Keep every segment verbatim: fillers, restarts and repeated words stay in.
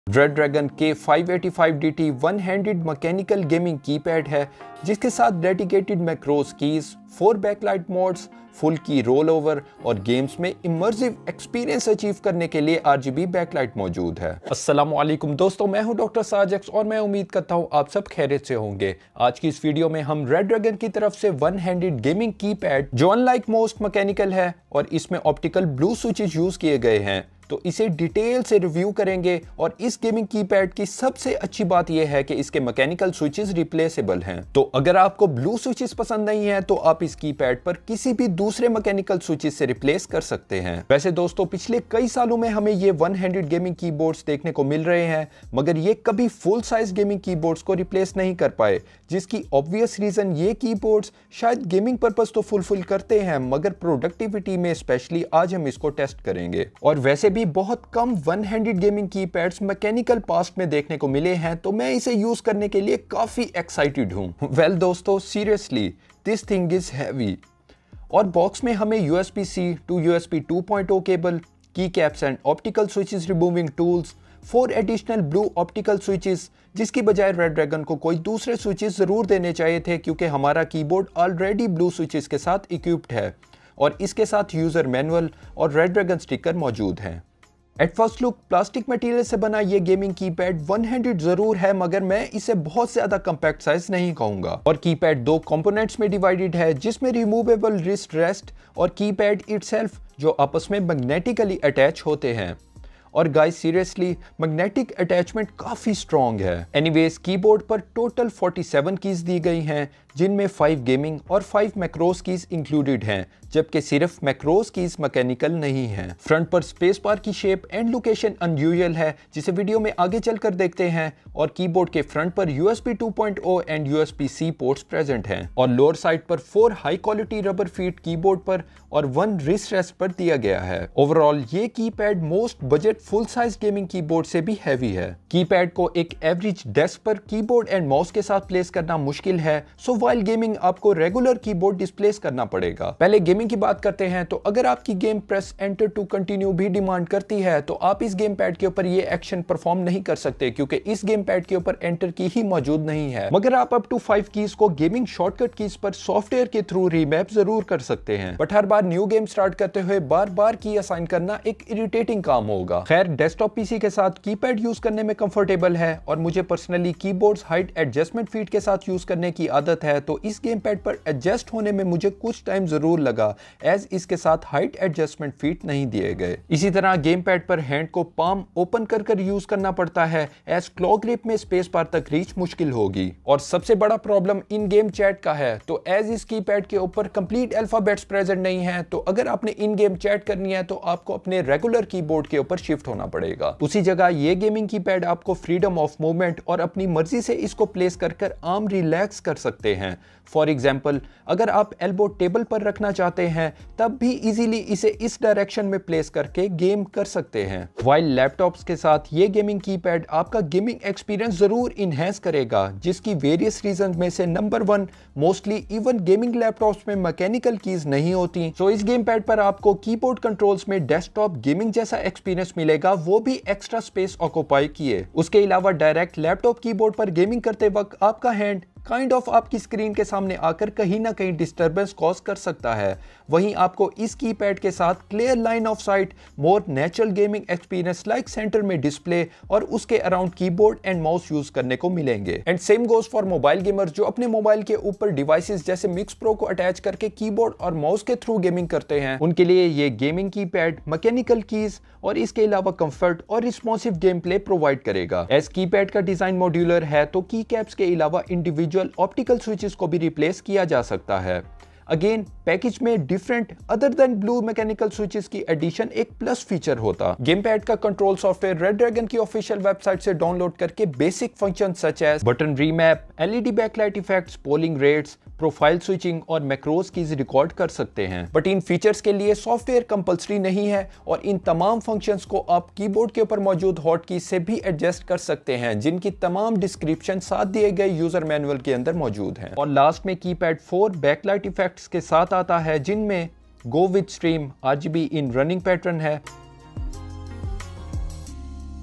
Redragon K five eighty five D T one handed mechanical gaming keypad है जिसके साथ dedicated macros keys, four backlight modes, full key roll over और games में immersive experience achieve करने के लिए RGB backlight मौजूद है। अस्सलाम वालेकुम दोस्तों, मैं हूं डॉक्टर सार्जेक्स और मैं उम्मीद करता हूं आप सब खैरियत से होंगे। आज की इस वीडियो में हम रेड्रैगन की तरफ से वन हैंडेड गेमिंग कीपैड जो अनलाइक मोस्ट मैकेनिकल है और इसमें ऑप्टिकल ब्लू स्विचेस यूज किए गए हैं, तो इसे डिटेल से रिव्यू करेंगे। और इस गेमिंग कीपैड की सबसे अच्छी बात यह है कि इसके मैकेनिकल स्विचेस रिप्लेसेबल हैं। तो अगर आपको ब्लू स्विचेस पसंद नहीं है तो आप इस कीपैड पर किसी भी दूसरे मैकेनिकल स्विचेस से रिप्लेस कर सकते हैं। वैसे दोस्तों, पिछले कई सालों में हमें ये वन हैंडेड गेमिंग कीबोर्ड्स देखने को मिल रहे हैं, मगर ये कभी फुल साइज गेमिंग कीबोर्ड्स को रिप्लेस नहीं कर पाए, जिसकी ऑब्वियस रीजन ये कीबोर्ड्स शायद गेमिंग पर्पस तो फुलफिल करते हैं, मगर प्रोडक्टिविटी में स्पेशली आज हम इसको टेस्ट करेंगे। और वैसे भी बहुत कम one handed gaming keypads mechanical past में देखने को मिले हैं, तो मैं इसे यूज करने के लिए काफी एक्साइटेड हूं। वेल दोस्तों, seriously this thing is heavy. और बॉक्स में हमें USB C to USB two point O cable, key caps and optical switches removing tools, four additional blue optical switches, जिसकी बजाय रेड्रैगन को कोई दूसरे स्विचेस जरूर देने चाहिए थे क्योंकि हमारा कीबोर्ड ऑलरेडी ब्लू स्विचेस के साथ इक्विप्ड है। और इसके साथ यूजर मैनुअल और रेड्रैगन स्टिकर मौजूद हैं। At first look plastic material से बना ये गेमिंग कीपैड वन हैंडेड जरूर है, मगर मैं इसे बहुत ज्यादा कंपैक्ट साइज नहीं कहूंगा। और कीपैड दो कंपोनेंट्स में डिवाइडेड है, जिसमें रिमूवेबल रिस्ट रेस्ट और कीपैड इटसेल्फ जो आपस में मैग्नेटिकली अटैच होते हैं। और गाइस सीरियसली मैग्नेटिक अटैचमेंट काफी स्ट्रॉन्ग है। एनीवेज, कीबोर्ड पर टोटल फोर्टी सेवन कीज दी गई हैं, जिनमें फाइव गेमिंग और फाइव मैक्रोस कीज इंक्लूडेड हैं, जबकि सिर्फ मैक्रोस कीज मैकेनिकल नहीं हैं। फ्रंट पर स्पेस बार की शेप एंड लोकेशन अनयूजुअल है, जिसे वीडियो में आगे चलकर देखते हैं। और कीबोर्ड के फ्रंट पर USB two point O and USB C ports present हैं। और लोअर साइड पर four high quality rubber feet keyboard पर और वन रिस्ट रेस्ट पर दिया गया है। ओवरऑल ये keypad most budget full size gaming keyboard से भी हैवी है। कीपैड को एक एवरेज डेस्क पर कीबोर्ड एंड माउस के साथ प्लेस करना मुश्किल है, सो वाइल गेमिंग आपको रेगुलर कीबोर्ड डिस्प्लेस करना पड़ेगा। पहले गेमिंग की बात करते हैं, तो अगर आपकी game press enter to continue भी डिमांड करती है, तो आप इस गेम पैड के ऊपर ये एक्शन परफॉर्म नहीं कर सकते क्योंकि इस गेम पैड के ऊपर एंटर की ही मौजूद नहीं है। मगर आप अप टू फाइव कीज को गेमिंग शॉर्टकट कीज पर सॉफ्टवेयर के थ्रू रीमैप जरूर कर सकते हैं, बट हर बार न्यू गेम स्टार्ट करते हुए बार बार की असाइन करना एक इरिटेटिंग काम होगा। खैर, डेस्कटॉप पीसी के साथ कीपैड यूज करने में कंफर्टेबल है और मुझे personally keyboards height adjustment feet के साथ यूज करने की आदत है, तो इस गेम पैड पर एडजस्ट होने में मुझे कुछ टाइम जरूर लगा, एज इसके साथ हाइट एडजस्टमेंट फीट नहीं दिए गए। इसी तरह गेम पैड पर हैंड को पाम ओपन कर कर यूज करना पड़ता है, एज क्लॉ ग्रिप में स्पेस बार तक रीच मुश्किल होगी। और सबसे बड़ा प्रॉब्लम इन गेम चैट का है, तो एज इस कीपैड के ऊपर कंप्लीट अल्फाबेट्स प्रेजेंट नहीं है, तो अगर आपने इन गेम चैट करनी है तो आपको अपने रेगुलर कीबोर्ड के ऊपर शिफ्ट होना पड़ेगा। उसी जगह ये गेमिंग कीपैड आपको फ्रीडम ऑफ मूवमेंट और अपनी मर्जी से इसको प्लेस कर कर आर्म रिलैक्स कर सकते हैं। फॉर एग्जाम्पल, अगर आप एल्बो टेबल पर रखना चाहते हैं, तब भी इजीली इसे इस डायरेक्शन में प्लेस करके गेम कर सकते हैं। वाइल लैपटॉप्स के साथ ये गेमिंग कीपैड आपका गेमिंग एक्सपीरियंस जरूर इनहेंस करेगा, जिसकी वेरियस रीजन में से number one, mostly even gaming laptops में मैकेनिकल कीज नहीं होती, तो इस गेम पैड पर आपको कीबोर्ड कंट्रोल्स में डेस्कटॉप गेमिंग जैसा एक्सपीरियंस मिलेगा, वो भी एक्स्ट्रा स्पेस ऑक्यूपाई किए। उसके अलावा डायरेक्ट लैपटॉप कीबोर्ड पर गेमिंग करते वक्त आपका हैंड काइंड ऑफ आपकी स्क्रीन के सामने आकर कहीं ना कहीं डिस्टरबेंस कॉज कर सकता है। वहीं आपको इस कीपैड के साथ clear line of sight, more natural gaming experience like centre में डिस्प्ले और उसके around keyboard and mouse use करने को मिलेंगे। And same goes for mobile gamers जो अपने मोबाइल के ऊपर डिवाइसेस जैसे मिक्स प्रो को अटैच करके कीबोर्ड और माउस के थ्रू गेमिंग करते हैं। उनके लिए ये गेमिंग कीपैड मैकेनिकल कीज और इसके अलावा कंफर्ट और रिस्पॉन्सिव गेम प्ले प्रोवाइड करेगा। एज कीपैड का डिजाइन मॉड्यूलर है, तो की कैप्स के अलावा इंडिविजुअल ऑप्टिकल स्विचेस को भी रिप्लेस किया जा सकता है। अगेन, पैकेज में different other than blue mechanical switches की एडिशन एक प्लस फीचर होता। गेम पैड का कंट्रोल सॉफ्टवेयर रेड्रैगन की ऑफिशियल वेबसाइट से डाउनलोड करके basic function such as button remap, LED backlight effects, polling rates, profile switching और macros keys record कर सकते हैं। बट इन फीचर्स के लिए सॉफ्टवेयर कंपल्सरी नहीं है और इन तमाम फंक्शंस को आप कीबोर्ड के ऊपर मौजूद हॉट की से भी एडजस्ट कर सकते हैं, जिनकी तमाम डिस्क्रिप्शन साथ दिए गए यूजर मैनुअल के अंदर मौजूद है। और लास्ट में कीपैड फोर बैकलाइट इफेक्ट्स के साथ आता है, जिनमें go with stream, RGB in running pattern है,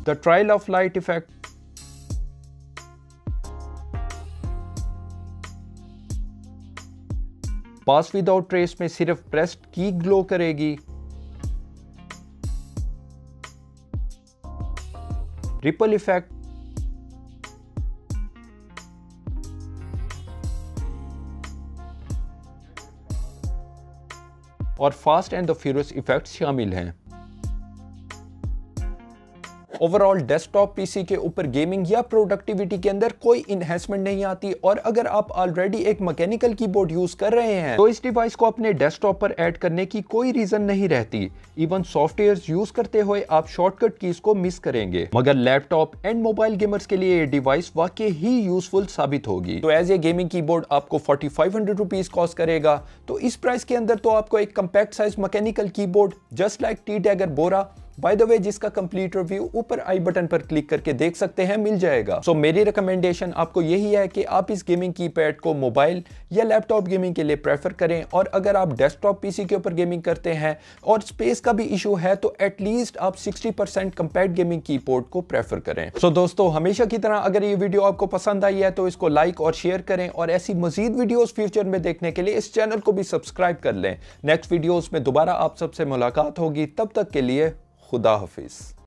the trial of light effect, pass without trace में सिर्फ प्रेस्ड की ग्लो करेगी, रिपल इफेक्ट, और fast and the furious effects शामिल हैं। ओवरऑल डेस्कटॉप पीसी के ऊपर गेमिंग या प्रोडक्टिविटी के अंदर कोई इन्हेंसमेंट नहीं आती, और अगर आप ऑलरेडी एक मैकेनिकल कीबोर्ड यूज कर रहे हैं तो इस डिवाइस को अपने डेस्कटॉप पर ऐड करने की कोई रीजन नहीं रहती। इवन सॉफ्टवेयर्स यूज करते हुए आप शॉर्टकट कीज को मिस करेंगे, मगर लैपटॉप एंड मोबाइल गेमर्स के लिए ये डिवाइस वाकई ही यूजफुल साबित होगी। तो एज ए गेमिंग कीबोर्ड आपको forty five hundred rupees cost करेगा, तो इस प्राइस के अंदर तो आपको एक compact size mechanical keyboard just like T dagger Bora, by the way जिसका कंप्लीट रिव्यू ऊपर आई बटन पर क्लिक करके देख सकते हैं, मिल जाएगा। सो so, मेरी रिकमेंडेशन आपको यही है कि आप इस गेमिंग कीपैड को मोबाइल या लैपटॉप गेमिंग के लिए प्रेफर करें, और अगर आप डेस्कटॉप पीसी के ऊपर गेमिंग करते हैं और स्पेस का भी इशू है तो एटलीस्ट आप sixty percent compact gaming keyboard को प्रेफर करें। सो so, दोस्तों हमेशा की तरह अगर ये वीडियो आपको पसंद आई है तो इसको लाइक और शेयर करें, और ऐसी मजीद वीडियोस फ्यूचर में देखने के लिए इस चैनल को भी सब्सक्राइब कर लें। नेक्स्ट वीडियोस में दोबारा आप सबसे मुलाकात होगी, तब तक के लिए खुदा हाफिज।